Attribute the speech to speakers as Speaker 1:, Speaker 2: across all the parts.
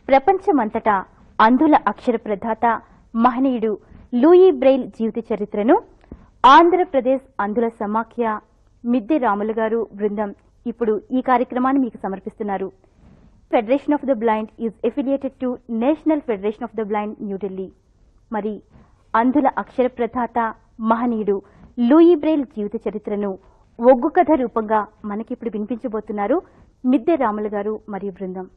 Speaker 1: ప్రపంచమంతటా అంధుల అక్షర ప్రదాత మహనీయుడు లూయి బ్రెయిల్ జీవిత చరిత్రను ఆంధ్రప్రదేశ్ అంధుల సమాఖ్య మిద్దె రాములు గారు బృందం ఇప్పుడు ఈ కార్యక్రమాన్ని మీకు సమర్పిస్తున్నారు. Federation of the blind is affiliated to national federation of the blind New Delhi. మరి అంధుల అక్షర ప్రదాత మహనీయుడు లూయి బ్రెయిల్ జీవిత చరిత్రను ఒగ్గు కథ రూపంగా మనకిప్పుడు వినిపించబోతున్నారు మిద్దె రాములు గారు మరియు బృందం.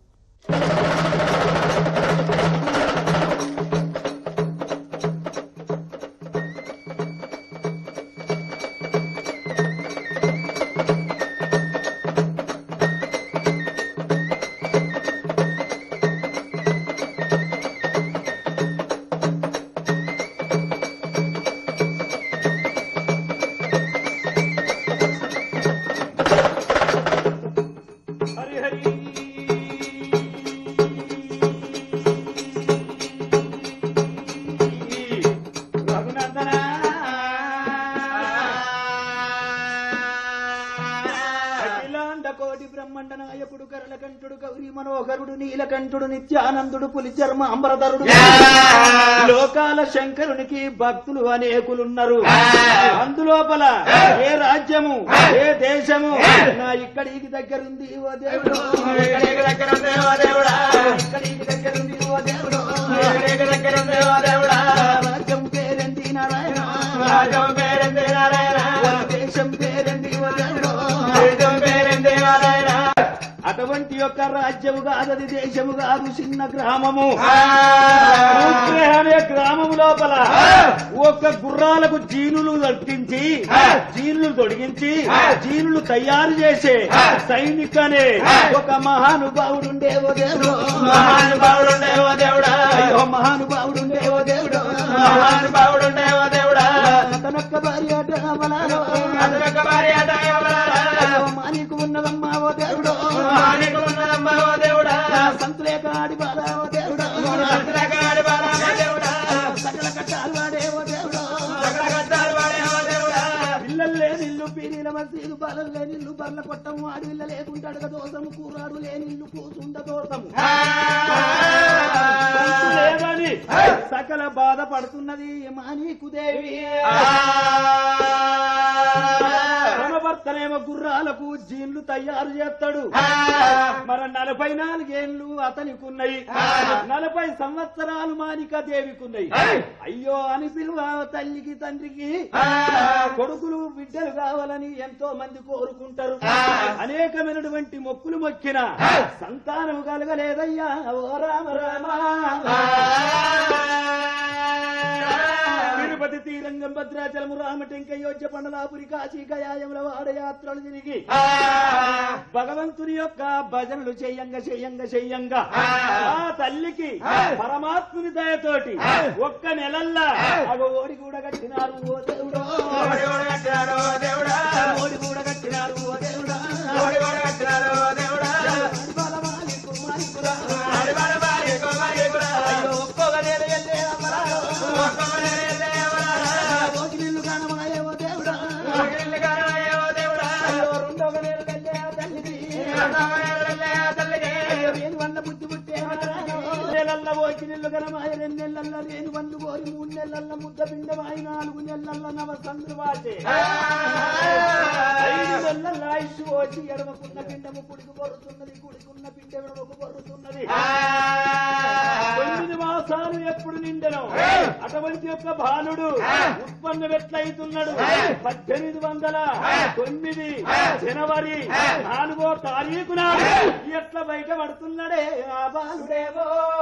Speaker 2: నీలకంఠుడు నిత్యానందుడు పులిచర్మ అంబరధరుడు లోకాల శంకరునికి భక్తులు అనేకులున్నారు. అందులోపల ఏ రాజ్యము ఏ దేశము నా ఇక్కడికి దగ్గరుంది ఓ దేవుడు, ఇక్కడికి దగ్గరుంది ఓ దేవుడా, ఇక్కడికి దగ్గరుంది ఓ దేవుడు, ఇక్కడికి దగ్గరుంది ఓ దేవుడా. రాజ్యం పేరెంది నారాయణ, రాజ్యం పేరెంది నారాయణ, దేశం పేరెంది ఓ దేవుడు, దేశం పేరెంది నారాయణ. అటువంటి యొక్క రాజ్యము కాదు, అది దేశము కాదు, చిన్న గ్రామము. అనే గ్రామము లోపల ఒక గుర్రాలకు జీనులు తొడిగించి జీనులు తొడిగించి జీనులు తయారు చేసే సైనికనే ఒక మహానుభావుడుండేవో దేవుడు, మహానుభావుడుండేవో దేవుడా, అయ్యో మహానుభావుడుండేవో దేవుడు, మహానుభావుడుండేవో దేవుడా. అతనొక్క భార్య అతనొక్క భార్య మానికి ఉన్నదమ్మా ఓ దేవుడు, మానికి ఉన్నదమ్మా ఓ దేవుడా. సంతులేక ఆడి బాలా ఓ దేవుడా, సంతులేక ఆడి బాలా ఓ దేవుడా. సకల కట్టాలు వాడే ఓ దేవుడు, సకల కట్టాలు వాడే ఓ దేవుడా. పిల్లలే నిల్లు పీరీల మసీదు, బలల్లే నిల్లు బర్ల కొట్టము, ఆడివిల్ల లేకుంటాడుగ దోసము, కూరాడు లేనిల్లు కూసుండ దోసము లేదని సకల బాధపడుతున్నది మానీకుదేవి. భర్తనేమో గుర్రాలకు జీన్లు తయారు చేస్తాడు. మన 44 ఏళ్ళు అతనికున్నాయి, 40 సంవత్సరాలు మానిక దేవికున్నాయి. అయ్యో అని పిలువ తల్లికి తండ్రికి కొడుకులు బిడ్డలు కావాలని ఎంతో మంది కోరుకుంటారు. అనేకమైనటువంటి మొక్కులు మొక్కిన సంతానం కలగలేదయ్యా ఓ రామ రామ. తిరుపతి తీరంగం భద్రాచలము రామటెంక అయోధ్య పండలాపురి కాశీ గయాయముల వాడయాత్రలు తిరిగి భగవంతుని యొక్క భజనలు చెయ్యంగా ఆ తల్లికి పరమాత్ముని దయతోటి ఒక్క నెలల్లా అగో ఓడి కూడా కట్టినారు ఓ దేవుడు, ఓడి కూడా కట్టినారు ఓ దేవుడా, ఓడి కూడా కట్టినారు ఓ దేవుడా, ఓడి కూడా కట్టినారు ఓ దేవుడా. అయ్యో ఒక్కొక్క నేల వెళ్ళే అమరాలు, ఒక్కొక్క నేల వెళ్ళే అమరాలు, ఓగిలిల్లు కానమాయే ఓ దేవుడా, ఓగిలిల్లు కానమాయే ఓ దేవుడా. అయ్యో రెండొక నేల వెళ్ళే ఆ తల్లిది, రెండొక నేల వెళ్ళే ఆ తల్లిది. అయ్యో రేణు వన్న బుద్ధి పుట్టే నెలల్ల ఓగిలిల్లు కనమాయ, 2 నెలల్ల రేణు వన్ను కోరి, 3 నెలల్ల ముద్ద పిండమాయి, 4 నెలల్ల నవసంద్రు వాచే, 5 నెలల్ల ఇష్యు వచ్చి ఎడమకున్న పిండము కుడికి పొరుతున్నది, కుడికున్న పిండ ఎడమకు పొరుతున్నది. 9 మాసాలు ఎప్పుడు నిండెనో అటువంటి యొక్క బాలుడు ఉత్పన్నం ఎట్లయితున్నాడు. 1809 జనవరి 4వ తారీఖు నాడు ఎట్లా బయట పడుతున్నాడే ఆ బాలుడేవో.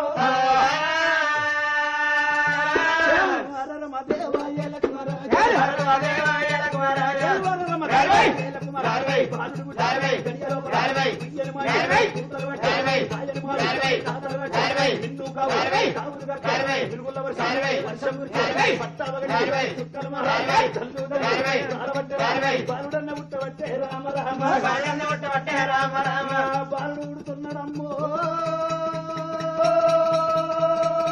Speaker 2: బాలుడన్న ఉట్టబట్టే రామ రామ, బాలుడన్న ఉట్టబట్టే రామ రామ. బాలుడు ఉడుతున్నాడమ్మో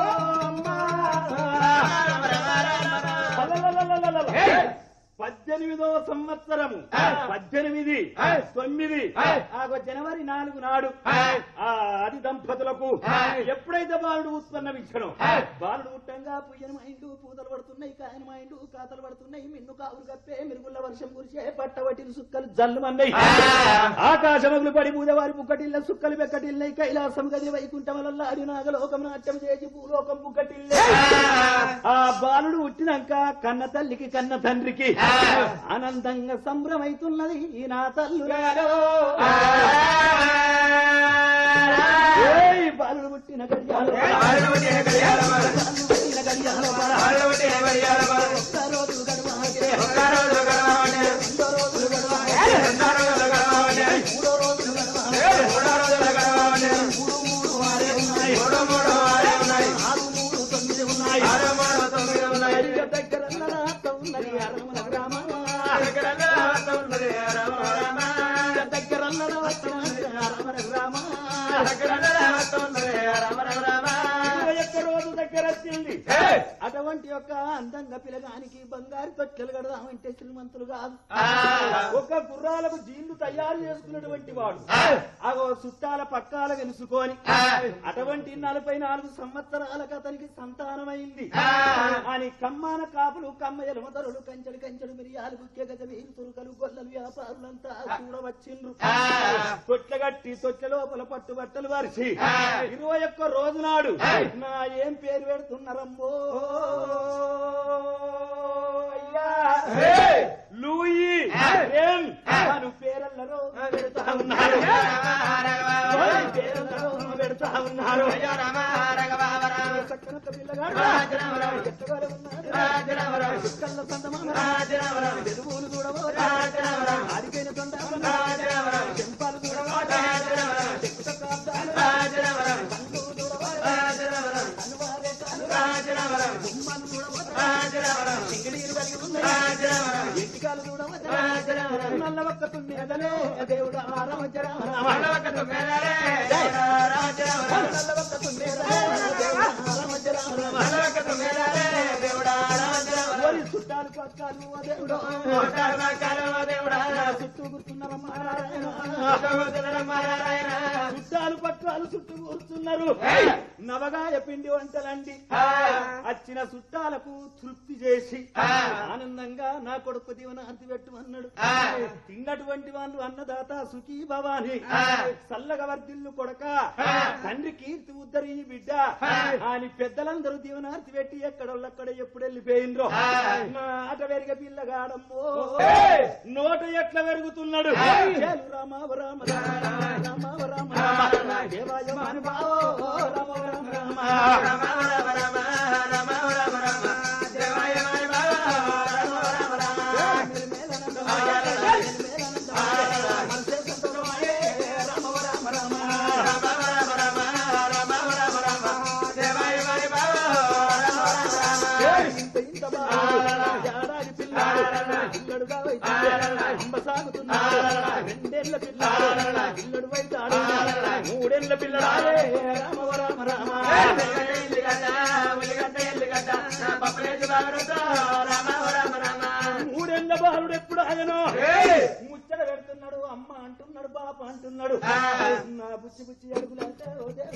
Speaker 2: 18 18వ సంవత్సరము 18 జనవరి 4 నాడు ఆది దంపతులకు ఎప్పుడైతే బాలుడు ఉత్పన్నమించడం బాలుడు పుట్టంగా పుయ్యన మైండు పూతలు పడుతున్నాయి, కాయన మైండు కాతలు పడుతున్నాయి, మిన్ను కావులు కప్పే మిరుగుళ్ళ వర్షం కురిసే పట్టవటిని సుక్కలు జల్లుమన్నాయి, ఆకాశములు పడి బూదవారి బుక్కటిల్ల సుక్కలు బెక్కటిల్లై, కైలాసం గది వైకుంఠమలల్ల అరినాగలోకం నాట్యం చేసి భూలోకం బుక్కటిల్లే. ఆ బాలుడు పుట్టినాక కన్న తల్లికి కన్న తండ్రికి ఆనందంగా సంభ్రమైతున్నది నా తల్లులారో. బాలుడు పుట్టిన గడియాలో రోజు దగ్గర వచ్చింది. అటువంటి యొక్క అందంగా పిల్లగానికి బంగారు తొట్టెలు కడదామంటే శ్రీమంతులు కాదు, ఒక గుర్రాలకు జీళ్లు తయారు చేసుకున్నటువంటి వాడు అగో చుట్టాల పక్కాల వెనుసుకొని అటువంటి 44 సంవత్సరాలకు అతనికి సంతానమైంది అని కమ్మాన కాపులు కమ్మయ్యలు మొదలు కంచెలు కంచెలు మిరియాలు గుక్కె గజ వీరు తురుకలు గొల్లలు వ్యాపారులంతా చూడవచ్చిండ్రు. తొట్లగట్టి తొట్ల లోపల పట్టు బట్టలు వరిచి 21 రోజు నాడు నా ఏం పేరు పెడుతున్నారమ్మో లూయి బ్రెయిల్ వారు పేరల్లరో పెడతా ఉన్నారు, పేరల్లరో పెడతా ఉన్నారు. చక్కనొక్క పిల్లగాడు ఎట్టగల ఉన్నారు, కళ్ళ సందమాన ఎరువులు చూడవో, ఆడిపోయిన తొండ చెంపాలు చూడవో, చెక్కుత కాపుతాలు బొమ్మలు చూడవో, సింగిడీలు కలిగి ఉన్నాయి, ఎంటికాలు చూడవో, నల్ల ఒక్క తుమ్మెదలే దేవుడు రామచరామ, నల్ల ఒక్క తుమ్మెదలే చుట్టాలు పక్కాలు దేవుడా చుట్టూ కూర్చున్నారమ్మారాయణ, చుట్టాలు పక్కాలు చుట్టూ కూర్చున్నారు. నవగాయ పిండి వంటలండి వచ్చిన చుట్టాలకు తృప్తి చేసి ఆనందంగా నా కొడుకు దీవనార్తి పెట్టమన్నాడు. తిన్నటువంటి వాళ్ళు అన్నదాత సుఖీ భవాని చల్లగా వర్దిల్లు కొడక తండ్రి కీర్తి ఉద్దరి బిడ్డ అని పెద్దలందరూ దీవనార్తి పెట్టి ఎక్కడోళ్ళక్కడ ఎప్పుడు వెళ్ళిపోయిండ్రో అట వెరిగ పిల్లగాడమ్మో నోట ఎట్లా పెరుగుతున్నాడు. రామ రామ రామ రామ దేవాయ మనుభావో రామ రామ రామ రామ రామ రామ రామ రామ దేవాయ మనుభావో రామ రామ రామ పిల్లడుగా అంబ సాగుతున్నాడు, 2 ఏళ్ల పిల్లాడు పిల్లడు వైతాడు, 3 ఏళ్ల పిల్లడాలే రామ రామ రామ రామ రామ 3 ఏళ్ల బాలుడు ఎప్పుడు ఆయనో ముచ్చట పెడుతున్నాడు, అమ్మ అంటున్నాడు, బాప అంటున్నాడు, నా బుచ్చి బుచ్చి అడుగులంటే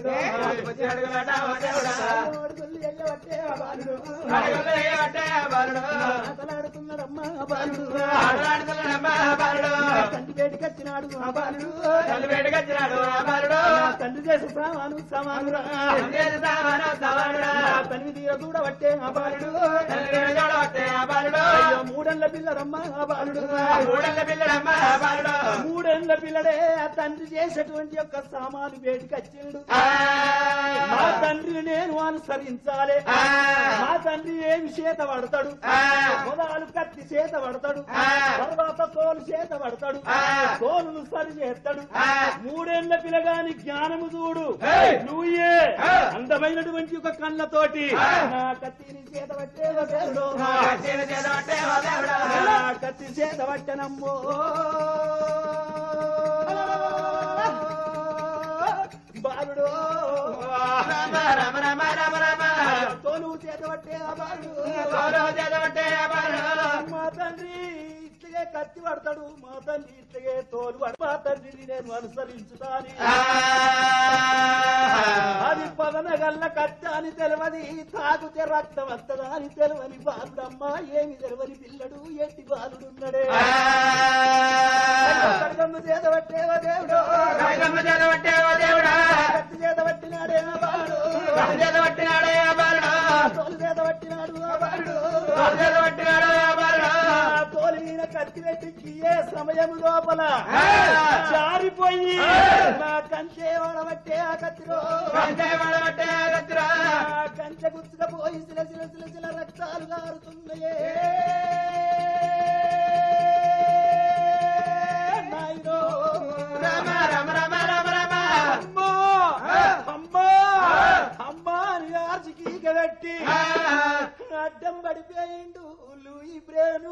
Speaker 2: ఆటలాడుతున్నాడమ్మా బాలుడు, తండ్రి వేడికి వచ్చినాడు ఆ బాలుడు, తండ్రి చేసే సామాను సమానురా, తల్లి తీర చూడబట్టే ఆ బాలుడు, 3 ఏళ్ల పిల్లరమ్మా ఆ బాలుడు, 3 ఏళ్ల పిల్లడే ఆ తండ్రి చేసేటువంటి యొక్క సామాను వేడికి వచ్చిండు. మా తండ్రిని నేను అనుసరించాలి, మా తండ్రి ఏమి చేత పడతాడు, మొదలు కత్తి చేత పడతాడు, తర్వాత తోలు చేత పడతాడు, తోలును సరి చేస్తాడు. 3 ఏళ్ల పిల్లగాని జ్ఞానము చూడు నువ్వే అందమైనటువంటి ఒక కళ్ళతోటి నా కత్తిని చేత పట్టే కత్తి చేత పట్టనమ్మో బాలుడు తోలు చేత పట్టే బాలుడు మా తండ్రి కత్తి పడతాడు మా తండ్రి ఇట్లగే తోలు మా తండ్రిని నేను అనుసరించుతాని అది పదనగల్ల కత్తి అని తెలవది తాగుతే రక్తం వస్తదా అని తెలవని బాలుడమ్మా ఏమి తెలవని పిల్లడు ఎట్టి బాలుడున్నాడే చేతబట్టేవో దేవుడు కత్తి చేతబట్టినాడే బాలుడు తోలు చేతబట్టినాడు తోలు మీద కత్తి పెట్టి ఏ సమయం లోపల జారిపోయి నా కంచె వాడబట్టే ఆ కత్తిలో కంచె గుచ్చుకపోయి సిల సిల సిల సిల రక్తాలు గారుతున్నాయే నాయనో అమ్మా అమ్మా అమ్మా అని ఆర్చికీక పెట్టి అడ్డం పడిపోయిండు లూయి బ్రేను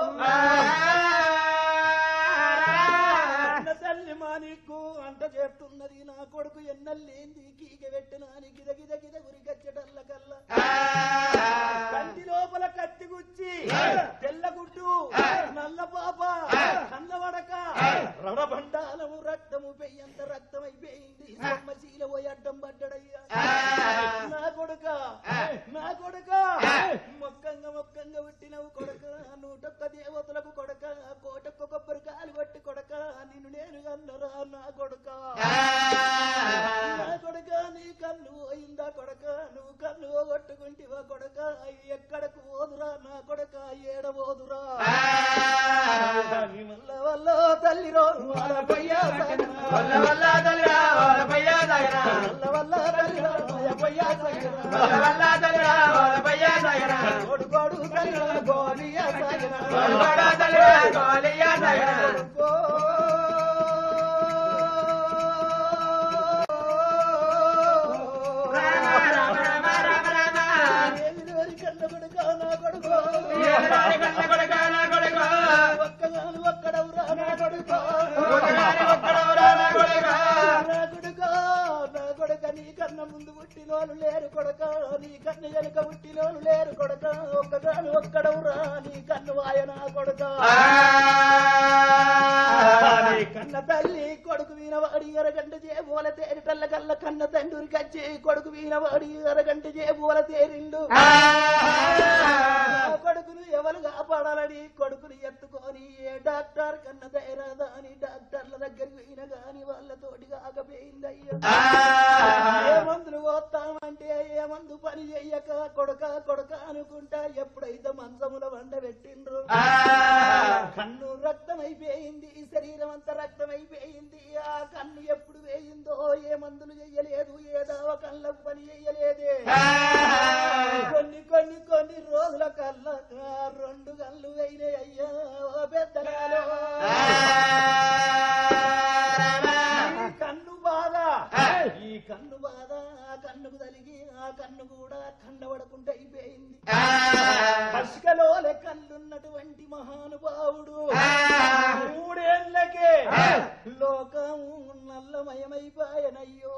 Speaker 2: తల్లి మా నీకు అంట చేస్తున్నది నా కొడుకు ఎన్నెల్లేంది కీక పెట్టినా గిద గిద గిద గురిగచ్చటల్ల కల్లా కంటి లోపల కత్తి గుచ్చి తెల్లగుడ్డు నల్ల పాప కన్నవడక రణబండాలము రక్తము పెయ్యంత రక్తమైపోయింది సమ్మశీల పోయి అడ్డం పడ్డడయ్యా నా కొడుక మొక్కంగా పుట్టినవు కొడక 101 దేవతలకు కొడక కోటొక్క కొబ్బరికాయలు కొట్టి కొడక నిన్ను నేను కన్నరా నా కొడుక నీ కన్ను పోయిందా కొడక నువ్వు కన్ను కొట్టుకుంటివా కొడక ఎక్కడకు పోదురా నా కొడక ఏడబోదురా వల్ల తల్లిరో కొడుకోడు తల్లిరో గోలియా ముందు పుట్టినోళ్ళు లేరు కొడక నీ కన్ను వెనుక పుట్టినోళ్ళు లేరు కొడక ఒక్కడవురా నీ కన్ను వాయన కొడక నీ కన్న తల్లి కొడుకు వీనవాడి అరగంట చేబోల తేరిటల్ల కల్ల కన్న తండ్రి కచ్చి కొడుకు వీనవాడి అరగంట చేబోల తేరిండు కొడుకును ఎవరు కాపాడాలని కొడుకుని ఎత్తుకొని ఏ డాక్టర్ కన్న తేరాదా అని డాక్టర్ల దగ్గరికి పోయిన గాని వాళ్ళతోటి కాకపోయిందయ్యా ఏ మందులు పోతామంటే ఏ మందు పని చెయ్యక కొడక అనుకుంటా ఎప్పుడైతే మంచముల వండ పెట్టిండ్రు కన్ను రక్తమైపోయింది శరీరం అంతా రక్తమైపోయింది ఆ కన్ను ఎప్పుడు వేయిందో ఏ మందులు చెయ్యలేదు ఏ దావ కళ్ళకు పని చెయ్యలేదే కొన్ని రోజుల కల్లా 2 కళ్ళు అయినాయి అయ్యా పెద్దగాలో ఈ కన్ను బాధ ఆ కన్నుకు తలిగి ఆ కన్ను కూడా కండబడకుండా అయిపోయింది పసికలో కళ్ళున్నటువంటి మహానుభావుడు 3 ఏళ్లకే లోకం నల్లమయమైపోయనయ్యో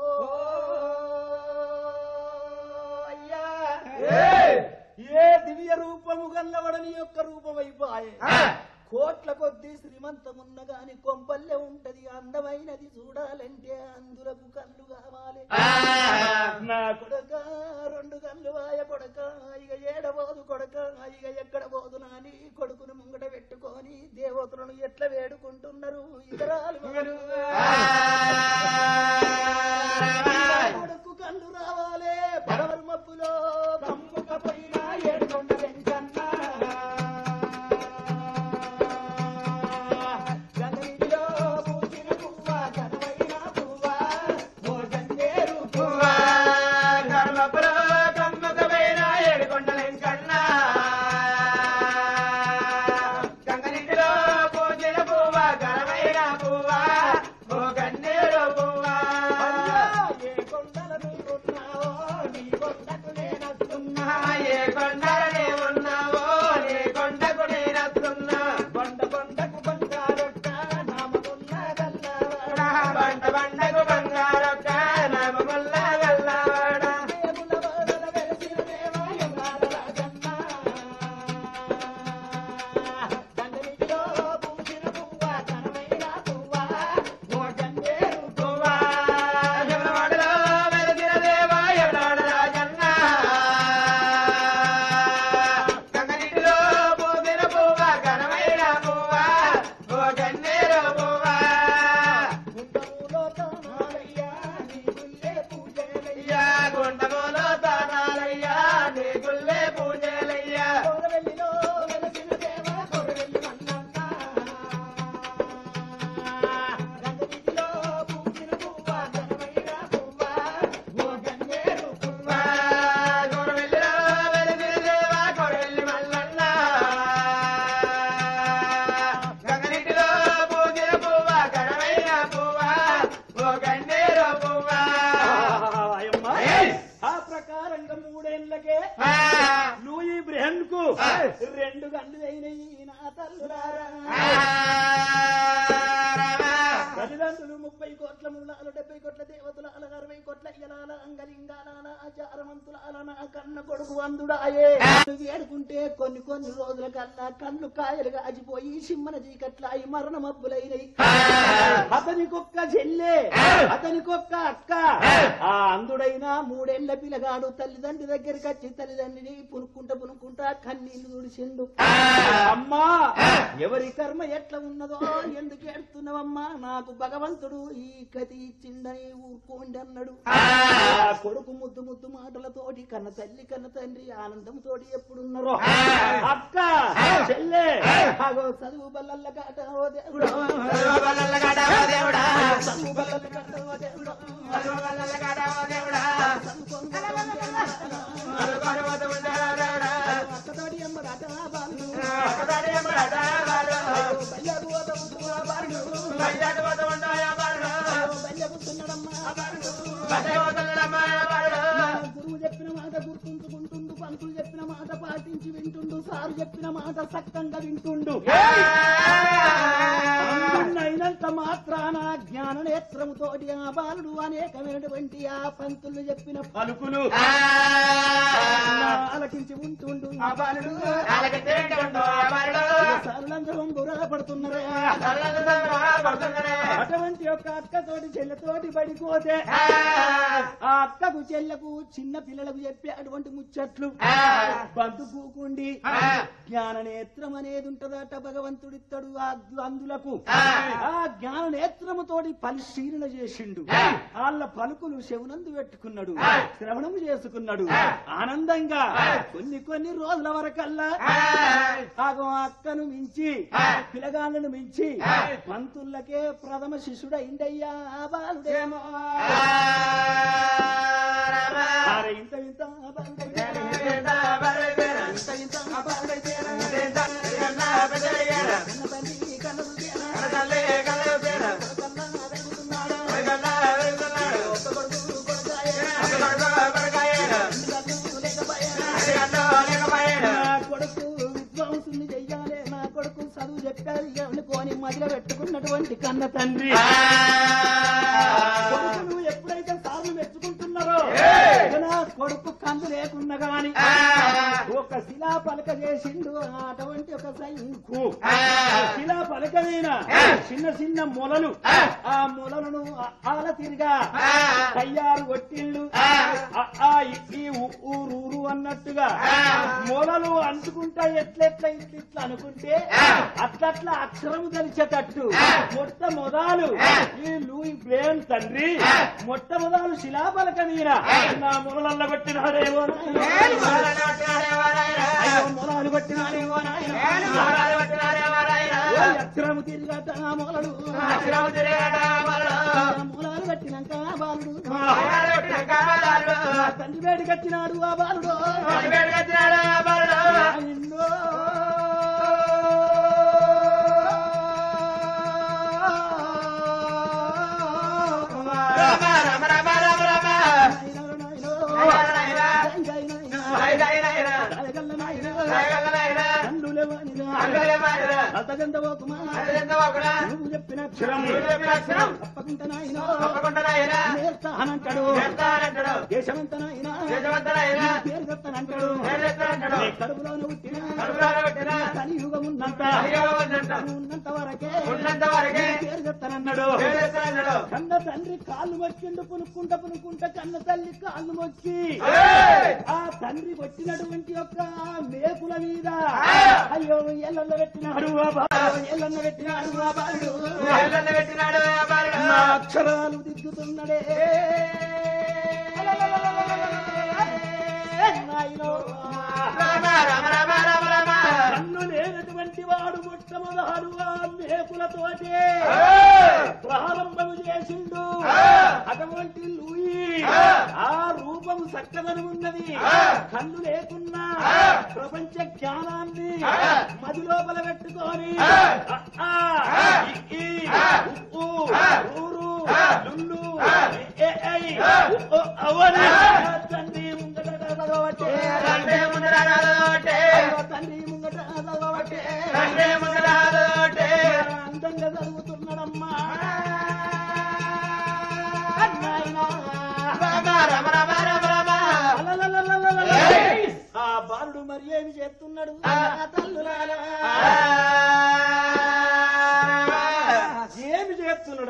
Speaker 2: అయ్యా ఏ దివ్య రూపము గల్లవడని యొక్క రూపమైపోయే కోట్ల కొద్దీ శ్రీమంతమున్న గాని కొంపల్లె ఉంటది అందమైనది చూడాలంటే అందులకు కళ్ళు కావాలి నా కొడక 2 కళ్ళు వాయ కొడక ఇక ఏడబోదు కొడక ఇక ఎక్కడ పోదు నాని కొడుకును ముంగట పెట్టుకొని దేవతలను ఎట్లా వేడుకుంటున్నారు ఇతరాలు కొడుకు కళ్ళు రావాలే పరమప్పులో కమ్ముకపోయినా ఏడుకొండ వెంకన్నా లింగాలన ఆచారవంతులాలన కన్న కొడుకు అందుడాయే వేడుకుంటే కొన్ని కొన్ని రోజుల కన్నా కన్ను కాయలు కాచిపోయి సిమ్మన చీకట్లాయి మరణ మబ్బులైనయి. అతనికొక్క చెల్లె అతనికొక్క అక్క. ఆ అందుడైనా 3 ఏళ్ల పిల్లగాడు తల్లిదండ్రి దగ్గరికి వచ్చి తల్లిదండ్రిని పునుక్కుంటా కన్నీళ్లు తుడిచిండు. అమ్మా ఎవరి కర్మ ఎట్లా ఉన్నదో ఎందుకు ఏడుతున్నావమ్మా, నాకు భగవంతుడు ఈ గతి ఇచ్చిండని ఊరుకోండి అన్నాడు. కొడుకు ముద్దు ముద్దు మాటలతోటి కన్న తల్లి కన్న తండ్రి ఆనందంతోటి ఎప్పుడున్నారో అక్క చెల్లె చదువు బల్లల్ల కాట ఓ దేవుడా, చదువు బల్లల్ల కాట ఓ దేవుడా, అక్కతోటి ఎమ్మడాట బాలు, గురువు చెప్పిన మాట గుర్తుంచుకుంటుండు, పంతులు చెప్పిన మాట పాటించి వింటుండు, సారు చెప్పిన మాట సక్తంగా వింటుండు. అయినంత మాత్రాన జ్ఞాన నేత్రముతోటి ఆ బాలుడు అనేకమైనటువంటి ఆ పంతులు చెప్పిన పలుకులు ఆలకించి ఉంటుండు. ఆ బాలుడు సరళందరం బుర్రపడుతున్నారే. అటువంటి యొక్క అక్కతోటి చెల్లెతోటి పడిపోతే ఆ అక్కకు చెల్లెకు చిన్న పిల్లలకు చెప్పే అటువంటి ముచ్చట్లు బంధుకూకుండి జ్ఞాన నేత్రం అనేది ఉంటదట భగవంతుడిత్తడు. అందులకు ఆ జ్ఞాన నేత్రముతోటి పరిశీలన చేసిండు. వాళ్ళ పలుకులు శవునందు పెట్టుకున్నాడు, శ్రవణం చేసుకున్నాడు. ఆనందంగా కొన్ని రోజుల వరకల్లా అక్కను మించి పిల్లగాళ్ళను మించి పంతులకే ప్రథమ శిష్యుడైందయ్యా ఆ బాలుడేమో. ఇంత ఇంత కొడుకు విద్వాంసుని చెయ్యాలి, నా కొడుకు చదువు చెప్పాలి అనుకోని మదిలో పెట్టుకున్నటువంటి కన్న తండ్రి కొడుకును ఎప్పుడైతే సార్లు మెచ్చుకుంటున్నారో నా కొడుకు కందు లేకున్నా గాని ఒక శిలా పలక చేసిండు. అటువంటి ఒక శంకు శిలా పలక మీద చిన్న చిన్న మొలలు, ఆ మొలలను ఆల తిరిగా తయ్యారు కొట్టిళ్ళు. ఊరు అన్నట్టుగా మొలలు అంటుకుంటా ఎట్లెట్లా ఇట్లా అనుకుంటే అట్లట్లా అక్షరము తెలిసేటట్టు మొట్టమొదలు ఈ లూయి బ్రెయిల్ తండ్రి మొట్టమొదలు శిలాపలక మీద నా మొలలల్ల కొట్టినాడేమో, మొలలు కొట్టినాడేమో, అక్షరము తిరిగట మొలలు మొలలు కట్టినాక బాలుడు తండ్రి వేడి కట్టినాడు. ఆ బాలుడు నువ్వు చెప్పిన తప్పకుంటాడు దేశమంతనాయనా పేరు చెప్తానంటాడు. కడుపులోనే పుట్టిన కలియుగం ఉన్నంత వరకే పేరు చెప్తానన్నాడు. కన్న తండ్రి కాళ్ళు మొక్కిండు పునుక్కుంటా కన్న తల్లి కాళ్ళు మొక్కి ఆ తండ్రి వచ్చినటువంటి యొక్క మేకుల మీద అయ్యో ఎల్లన్న పెట్టినాడు అక్షరాలు దిద్దుతున్నడే కన్ను లేనటువంటి వాడు మొట్టమొదలు ఆ మేకులతోటే ప్రారంభం చేసిండు. అటువంటి లూయి ఆ రూపం చక్కదనం ఉన్నది. కన్ను లేకున్నా ప్రపంచ జ్ఞానాన్ని మది లోపల పెట్టుకొని తండ్రి ముంగట అందంగా చదువుతున్నాడమ్మా.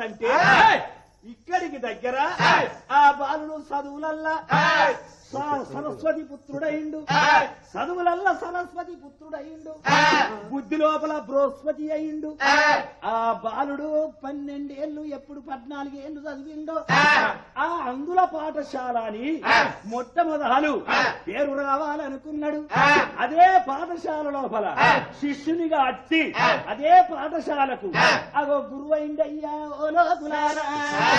Speaker 2: ఉన్నాడంటే ఇక్కడికి దగ్గర ఆ బాలుడు చదువులల్లా సరస్వతి పుత్రుడయిండు, చదువులల్లా సరస్వతి పుత్రుడయిండు, బుద్ధి లోపల బృహస్పతి అయిండు. ఆ బాలుడు 12 ఏళ్ళు ఎప్పుడు 14 ఏళ్ళు చదివిండో ఆ అందుల పాఠశాల అని మొట్టమొదలు పేరు రావాలనుకున్నాడు. అదే పాఠశాల లోపల శిష్యునిగా వచ్చి అదే పాఠశాలకు అగో గురువైండయ్యా. ఓ లోకులారా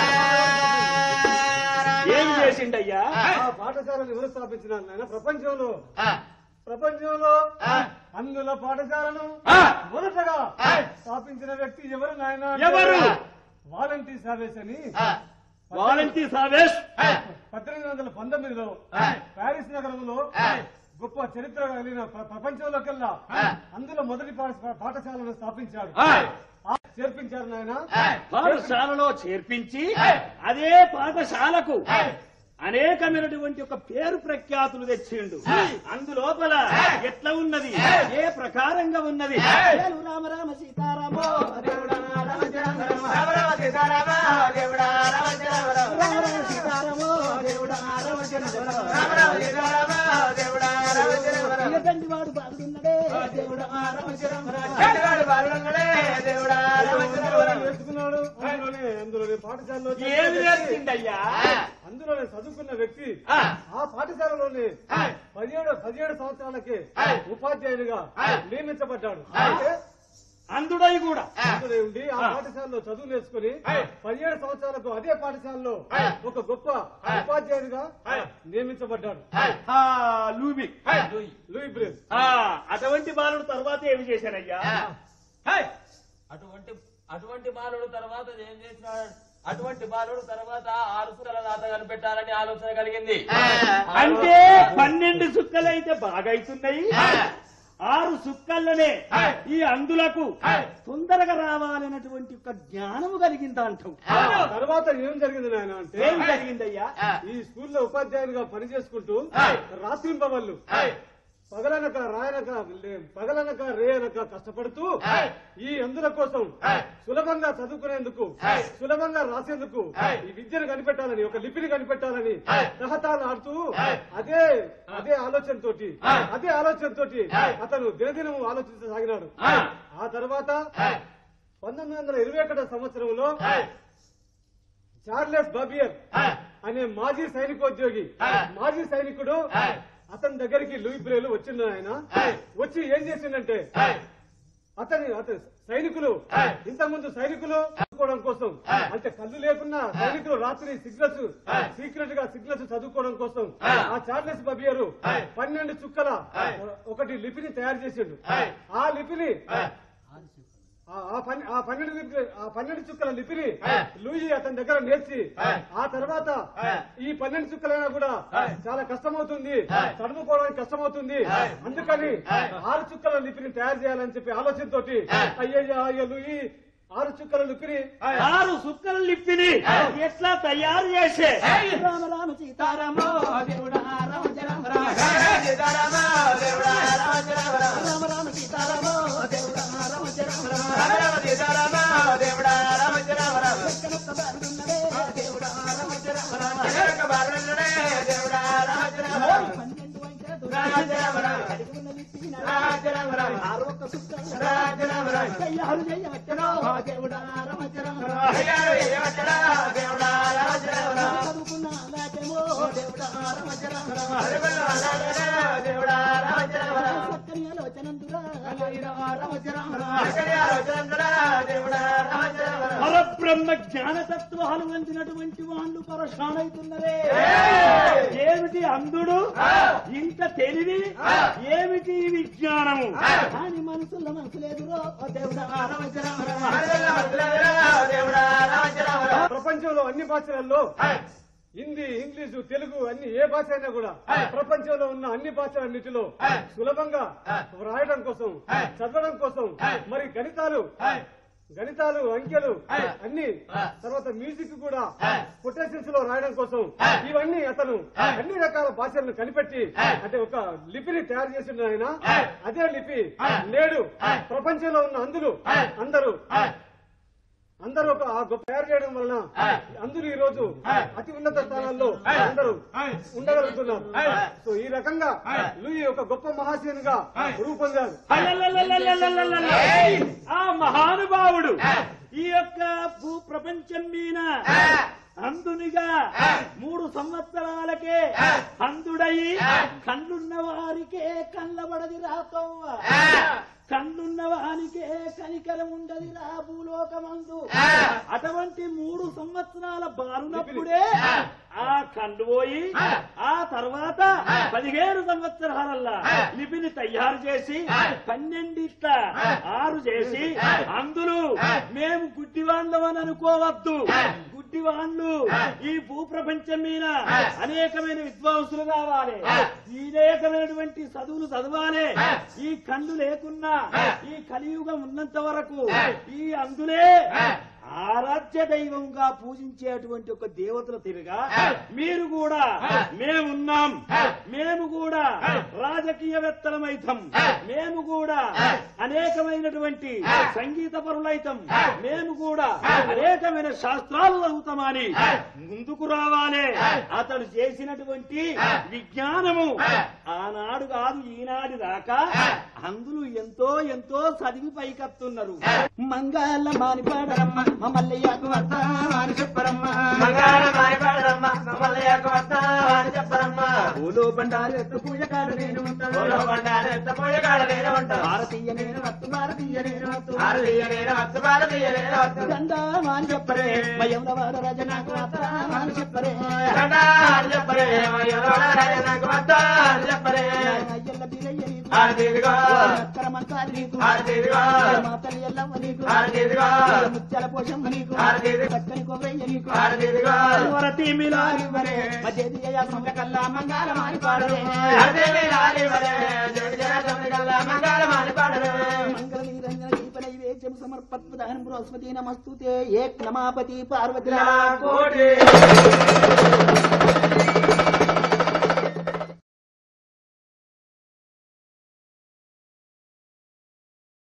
Speaker 2: ఏం చేసిండయ్యా?
Speaker 3: ఆ పాఠశాలను ఎవరు స్థాపించినారు నాయన? ప్రపంచంలో అందుల పాఠశాలను మొదటగా స్థాపించిన వ్యక్తి ఎవరు నాయన?
Speaker 2: ఎవరు?
Speaker 3: వాలంటీ సావేస్ అని.
Speaker 2: వాలంటీ సావేస్
Speaker 3: 1819లో ప్యారిస్ నగరంలో గొప్ప చరిత్ర కలిగిన ప్రపంచంలోకెల్లా అందులో మొదటి పాఠశాలను స్థాపించాడు. చేర్పించారు నాయన.
Speaker 2: పాఠశాలలో చేర్పించి అదే పాఠశాలకు అనేకమైనటువంటి ఒక పేరు ప్రఖ్యాతులు తెచ్చిండు. అందులోపల ఎట్లా ఉన్నది, ఏ ప్రకారంగా ఉన్నది? రామ రామ సీతారామ వాడు బాగున్నడే దేవుడా
Speaker 3: నేర్చుకున్నాడు. అందులోనే పాఠశాలలో
Speaker 2: ఏమి నేర్చుకుందయ్యా?
Speaker 3: అందులోనే చదువుకున్న వ్యక్తి ఆ పాఠశాలలోనే 17 సంవత్సరాలకి ఉపాధ్యాయునిగా నియమించబడ్డాడు.
Speaker 2: అందుడై కూడా
Speaker 3: ఉండి ఆ పాఠశాలలో చదువు నేర్చుకుని 17 సంవత్సరాలకు అదే పాఠశాలలో ఒక గొప్ప ఉపాధ్యాయునిగా నియమించబడ్డాడు. Louis Braille.
Speaker 2: అటువంటి బాలుడు తర్వాత ఏమి చేశారయ్యా?
Speaker 4: అటువంటి బాలుడు తర్వాత ఏం చేసినాడు? అటువంటి బాలుడు తర్వాత 6 సుక్కల దాత కనిపెట్టాలని ఆలోచన కలిగింది.
Speaker 2: అంటే 12 సుక్కలైతే బాగైతున్నాయి, 6 సుక్కల్లోనే ఈ అందులకు తొందరగా రావాలన్నటువంటి ఒక జ్ఞానము కలిగిందా అంటాం.
Speaker 3: తర్వాత ఏం జరిగింది నాయన అంటే,
Speaker 2: ఏం జరిగిందయ్యా?
Speaker 3: ఈ స్కూల్లో ఉపాధ్యాయునిగా పనిచేసుకుంటూ రాత్రింబవళ్ళు పగలనక రేయనక కష్టపడుతూ ఈ అందుల కోసం సులభంగా చదువుకునేందుకు, సులభంగా రాసేందుకు ఈ విద్యను కనిపెట్టాలని, ఒక లిపిని కనిపెట్టాలని తహతాలు ఆడుతూ అదే ఆలోచనతోటి అతను దినదినము ఆలోచించసాగినాడు. ఆ తర్వాత 1921 సంవత్సరంలో చార్లెస్ బాబియర్ అనే మాజీ సైనికుడు అతని దగ్గరికి లూయి బ్రేల్ వచ్చిండు. ఆయన వచ్చి ఏం చేసిందంటే, అతని సైనికులు ఇంతకుముందు చదువుకోవడం కోసం, అంటే కళ్ళు లేకున్నా సైనికులు రాత్రి సీక్రెట్ గా సిగ్నల్స్ చదువుకోవడం కోసం ఆ చార్లెస్ బాబియర్ 12 చుక్కల ఒకటి లిపిని తయారు చేసిండు. ఆ లిపిని ఆ 12 చుక్కల లిపిని లూయి అతని దగ్గర నేర్చి, ఆ తర్వాత ఈ 12 చుక్కలైనా కూడా చాలా కష్టమవుతుంది, చదువుకోవడానికి కష్టమవుతుంది, అందుకని 6 చుక్కల లిపిని తయారు చేయాలని చెప్పి ఆలోచనతో అయ్యో లూయి 6 చుక్కల లిపిని
Speaker 2: ఎట్లా తయారు చేసే?
Speaker 3: రామ రామ సీతారామ దేవుడా రామ రామ రామ రామ సీతారామ దేవుడా రామ
Speaker 2: పరబ్రహ్మ జ్ఞానతత్వాలు వంచినటువంటి వాళ్ళు పరశానవుతున్నరే. ఏమిటి అందుడు, ఇంత తెలివి, ఏమిటి విజ్ఞానము అని మనసులో మనసులేదురో దేవుడా. ప్రపంచంలో అన్ని భాషలలో హిందీ, ఇంగ్లీషు, తెలుగు అన్ని ఏ భాష అయినా కూడా ప్రపంచంలో ఉన్న అన్ని భాషలన్నిటిలో సులభంగా రాయడం కోసం, చదవడం కోసం, మరి గణితాలు, అంకెలు అన్ని, తర్వాత మ్యూజిక్ కూడా కొటేషన్స్ లో రాయడం కోసం ఇవన్నీ అతను అన్ని రకాల భాషలను కనిపెట్టి అంటే ఒక లిపిని తయారు చేసిన ఆయన. అదే లిపి నేడు ప్రపంచంలో ఉన్న అందరూ
Speaker 3: అందరూ ఆ గొప్ప తయారు చేయడం వలన అందరూ ఈ రోజు అతి ఉన్నత స్థానాల్లో అందరూ ఉండగలుగుతున్నారు. సో ఈ రకంగా లూయి ఒక గొప్ప మహాశయునిగా రూపొందారు.
Speaker 2: ఆ మహానుభావుడు ఈ యొక్క భూ ప్రపంచం మీద అందునిగా 3 సంవత్సరాలకే అందుడయి కళ్ళున్న వారికే కళ్ళబడది రాతవ్వ, కళ్ళున్న వారికే కనికరం ఉండది రా భూలోకమందు. అటువంటి 3 సంవత్సరాల బారునప్పుడే ఆ కళ్ళు పోయి ఆ తర్వాత 17 సంవత్సరాలల్లా లిపిని తయారు చేసి 12 6 చేసి అందులో మేము గుడ్డివాళ్ళమని అనుకోవద్దు. గుడ్డివాళ్ళు ఈ భూప్రపంచం మీద అనేకమైన విద్వాంసులు కావాలి, అనేకమైనటువంటి చదువులు చదవాలి. ఈ కళ్ళు లేకున్నా ఈ కలియుగం ఉన్నంత వరకు ఈ అందులే ఆరాధ్య దైవంగా పూజించేటువంటి ఒక దేవతల తిరుగా మీరు కూడా మేమున్నాం, మేము కూడా రాజకీయవేత్తలమైతం, మేము కూడా అనేకమైనటువంటి సంగీత పరులైతం, మేము కూడా అనేకమైన శాస్త్రాలు చదువుతామని ముందుకు రావాలి. అతడు చేసినటువంటి విజ్ఞానము ఆనాడు కాదు ఈనాడు దాకా అందులో ఎంతో ఎంతో చదివి పైకత్తున్నారు. మంగళ మానిపాడరమ్మ మల్లయ్యకు వస్తామని చెప్పరమ్మ, మంగళ మానిపాడరమ్మ మల్లయ్యకు వస్తామని చెప్పరమ్మ. పూలో బండారు ఎత్తు పూజకాడు నేను ఉంటాను, పూలో బండారు ఎత్తు పూజకాడు నేను ఉంటాను. భారతీయ నేను వత్తు, భారతీయ నేను వత్తు, భారతీయ నేను వత్తు, భారతీయ నేను వత్తు. గండామని చెప్పరే మయములవాడ రాజ నాకు వస్తామని చెప్పరే, గండామని చెప్పరే మయములవాడ రాజ నాకు వస్తామని చెప్పరే. అయ్యల్ల బిరయ్య ఆర్దేవిగా అక్కరమంకారి నీకు, ఆర్దేవిగా మాతలి ఎల్లమ్మ నీకు, ఆర్దేవిగా ముత్యాల పోషమ్మ నీకు, ఆర్దేవిగా చక్కని కొవ్వయ్య నీకు, ఆర్దేవిగా వరతి మిలారి వరే మజేది యా సమర కల్లా మంగళ మారి పాడరే, ఆర్దేవి లారి వరే జగజ సమర కల్లా మంగళ మారి పాడరే. మంగళ నిరంజన దీప నైవేద్యం సమర్పత్వదహనం బృహస్పతి నమస్తుతే ఏక్ నమాపతి పార్వతి కోటి.